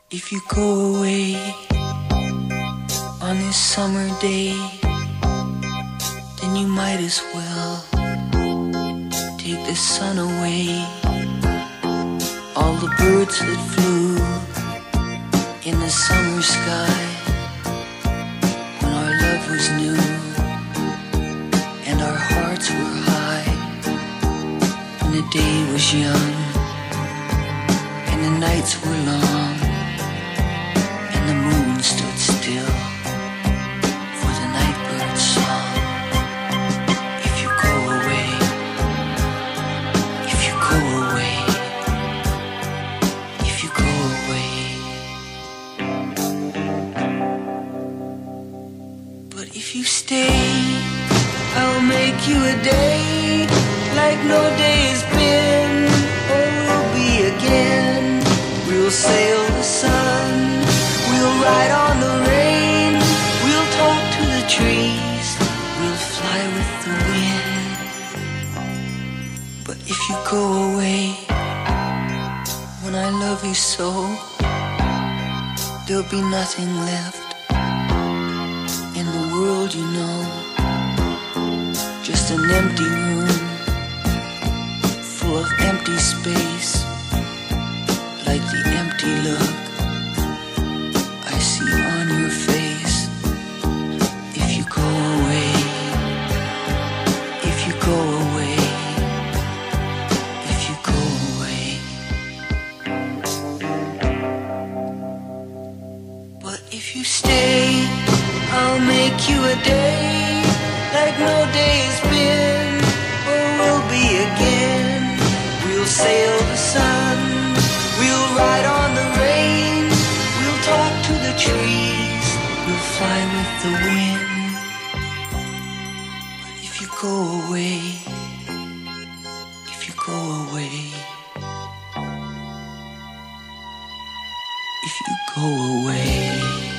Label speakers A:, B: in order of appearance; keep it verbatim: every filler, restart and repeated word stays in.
A: If you go away on this summer day, then you might as well take the sun away. All the birds that flew in the summer sky when our love was new and our hearts were high, when the day was young and the nights were long and the moon stood still for the nightbird's song. If you go away, if you go away, if you go away. But if you stay, I'll make you a day like no day has been or will be again. We'll sail the sun, we'll ride on the rain, we'll talk to the trees, we'll fly with the wind. But if you go away when I love you so, there'll be nothing left in the world, you know. Just an empty room full of empty space, like the empty look I see on your face. If you go away, if you go away, if you go away. But if you stay, I'll make you a day like no day has been or will be again. We'll sail the sun, we'll ride on the rain, we'll talk to the trees, we'll fly with the wind. But if you go away, if you go away, if you go away.